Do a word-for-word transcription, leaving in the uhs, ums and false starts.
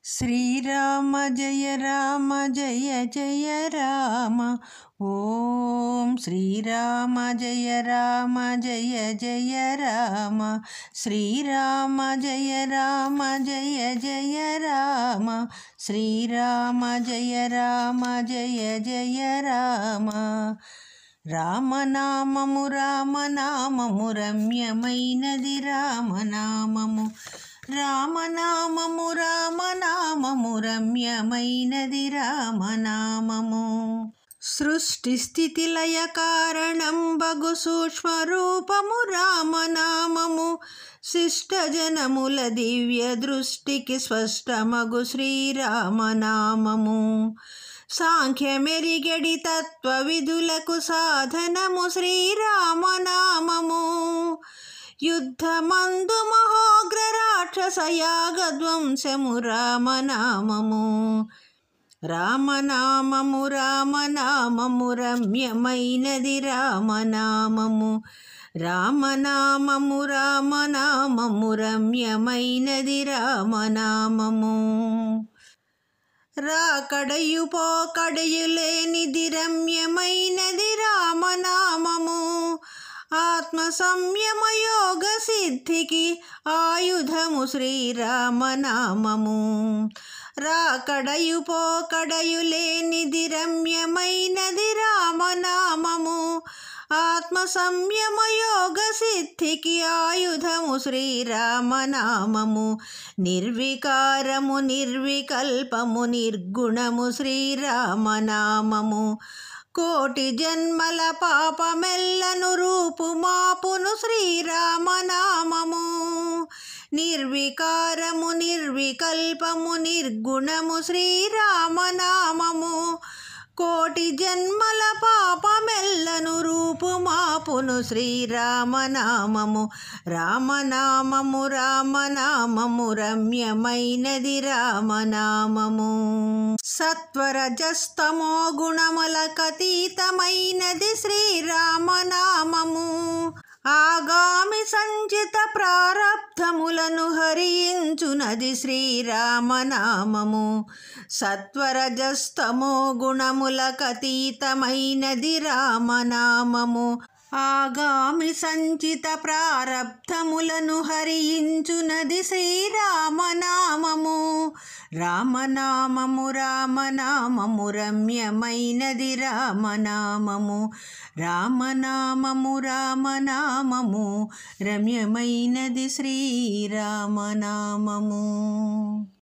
శ్రీరామ జయ రామ జయ జయ రామ ఓం శ్రీరామ జయ రామ జయ జయ రామ శ్రీరామ జయ రామ జయ జయ రామ శ్రీరామ జయ రామ జయ జయ రామ రామనామము రామనామము రమ్యమైనది రామనామము రామనామము రామనామము రమ్యమైనది రామనామము సృష్టి స్థితి లయ కారణం బగు సూక్ష్మ రూపము రామనామము శిష్ట జనముల దివ్య దృష్టికి స్పష్టమగు శ్రీరామనామము సాంఖ్యమెరిగడి తత్వ విధులకు సాధనము శ్రీరామనామము యుద్ధమందు మహోగ్ర రాక్షసయాగధ్వంసము రామనామము రామనామము రామనామము రమ్యమైనది రామనామము రామనామము రామనామము రమ్యమైనది రామనామము రాకడయు పోకడయు లేనిది రమ్యమైనది రామనామము ఆత్మ సంయమ యోగ సిద్ధికి ఆయుధము శ్రీరామనామము రాకడయు పోకడయు లేనిది రమ్యమైనది రామనామము ఆత్మ సంయమ యోగ సిద్ధికి ఆయుధము శ్రీరామనామము నిర్వికారము నిర్వికల్పము నిర్గుణము శ్రీరామనామము కోటి జన్మల పాపమెల్లను రూపుమాపును శ్రీరామనామము నిర్వికారము నిర్వికల్పము నిర్గుణము శ్రీరామనామము కోటి జన్మల పాపమెల్లను రూపుమాపును శ్రీరామనామము రామనామము రామనామము రమ్యమైనది రామనామము సత్వరజస్తమో గుణములకతీతమైనది శ్రీరామనామము ఆగామి సంచిత ప్రారబ్ధములను హరించునది శ్రీరామనామము సత్వరజస్తమో గుణములకతీతమైనది రామనామము ఆగామి సంచిత ప్రారబ్ధములను హరించునది శ్రీరామనామము రామనామము రామనామము రమ్యమైనది రామనామము రామనామము రామనామము రమ్యమైనది శ్రీరామనామము.